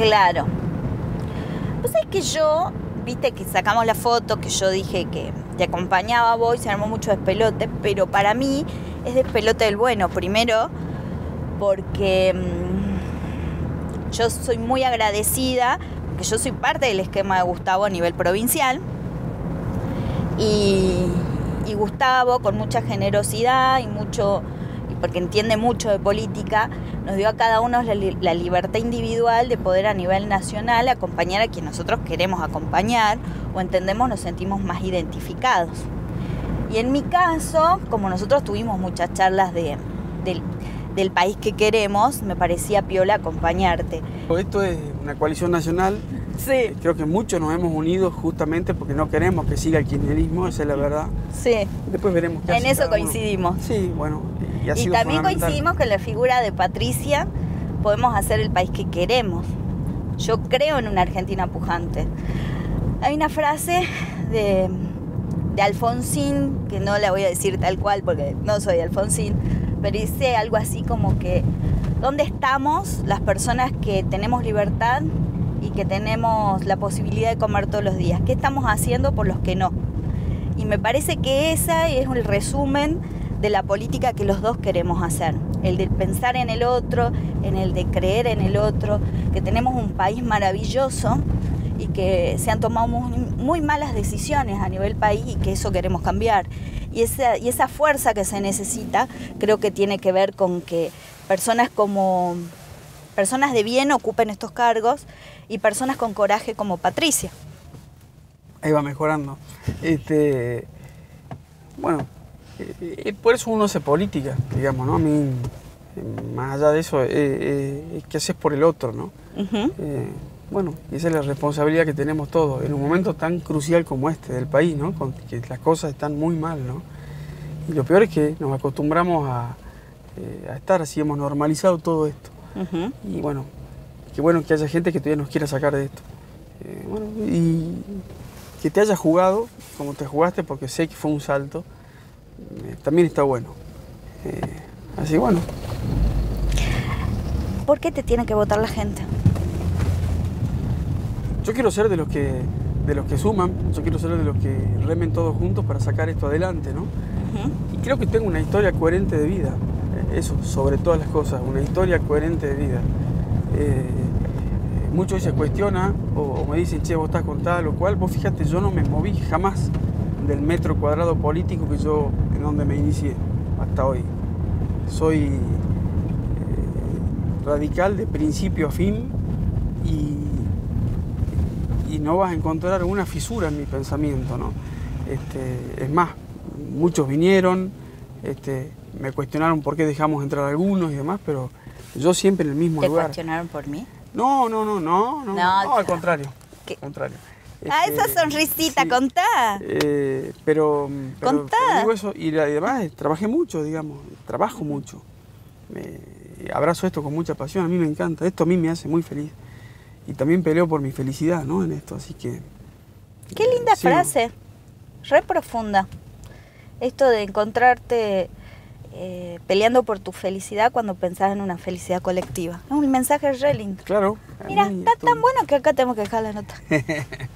Claro. Pues es que yo, viste que sacamos la foto, que yo dije que te acompañaba a vos y se armó mucho despelote, pero para mí es despelote del bueno. Primero, porque yo soy muy agradecida, porque yo soy parte del esquema de Gustavo a nivel provincial. Y Gustavo, con mucha generosidad y porque entiende mucho de política, nos dio a cada uno la libertad individual de poder a nivel nacional acompañar a quien nosotros queremos acompañar o entendemos, nos sentimos más identificados. Y en mi caso, como nosotros tuvimos muchas charlas del país que queremos, me parecía piola acompañarte. Esto es una coalición nacional. Sí. Creo que muchos nos hemos unido justamente porque no queremos que siga el kirchnerismo, esa es la verdad. Sí. Después veremos qué hace. En eso coincidimos. Sí, bueno. Y también coincidimos que en la figura de Patricia podemos hacer el país que queremos. Yo creo en una Argentina pujante. Hay una frase de Alfonsín, que no la voy a decir tal cual porque no soy Alfonsín, pero dice algo así como que ¿dónde estamos las personas que tenemos libertad y que tenemos la posibilidad de comer todos los días? ¿Qué estamos haciendo por los que no? Y me parece que esa es el resumen de la política que los dos queremos hacer. El de pensar en el otro, en el de creer en el otro, que tenemos un país maravilloso y que se han tomado muy malas decisiones a nivel país y que eso queremos cambiar. Y esa fuerza que se necesita creo que tiene que ver con que personas de bien ocupen estos cargos y personas con coraje como Patricia. Ahí va mejorando. Bueno, por eso uno hace política, digamos, ¿no? A mí, más allá de eso, ¿qué haces por el otro, no? Uh-huh. Bueno, esa es la responsabilidad que tenemos todos, en un momento tan crucial como este del país, ¿no? Con que las cosas están muy mal, ¿no? Y lo peor es que nos acostumbramos a estar así, hemos normalizado todo esto. Uh-huh. Y bueno, qué bueno que haya gente que todavía nos quiera sacar de esto. Bueno, y que te hayas jugado como te jugaste, porque sé que fue un salto, también está bueno. Así bueno. ¿Por qué te tiene que votar la gente? Yo quiero ser de los que suman, yo quiero ser de los que remen todos juntos para sacar esto adelante, ¿no? Uh-huh. Y creo que tengo una historia coherente de vida, eso, sobre todas las cosas, una historia coherente de vida. Muchos se cuestionan o me dicen, che, vos estás con tal o cual. Vos fíjate, yo no me moví jamás del metro cuadrado político en donde me inicié hasta hoy. Soy radical de principio a fin y no vas a encontrar una fisura en mi pensamiento, ¿no? Es más, muchos vinieron, me cuestionaron por qué dejamos entrar algunos y demás, pero yo siempre en el mismo lugar. ¿Te cuestionaron por mí? No, al contrario. ¿Qué? Al contrario. Esa sonrisita, sí, contá. Pero Contá. digo eso, y además trabajé mucho, digamos, trabajo mucho. Abrazo esto con mucha pasión, a mí me encanta, esto a mí me hace muy feliz. Y también peleo por mi felicidad, ¿no? En esto, así que... Qué linda frase, re profunda. Esto de encontrarte peleando por tu felicidad cuando pensás en una felicidad colectiva. Es un mensaje re lindo. Claro. Mira, está tan bueno que acá tenemos que dejar la nota.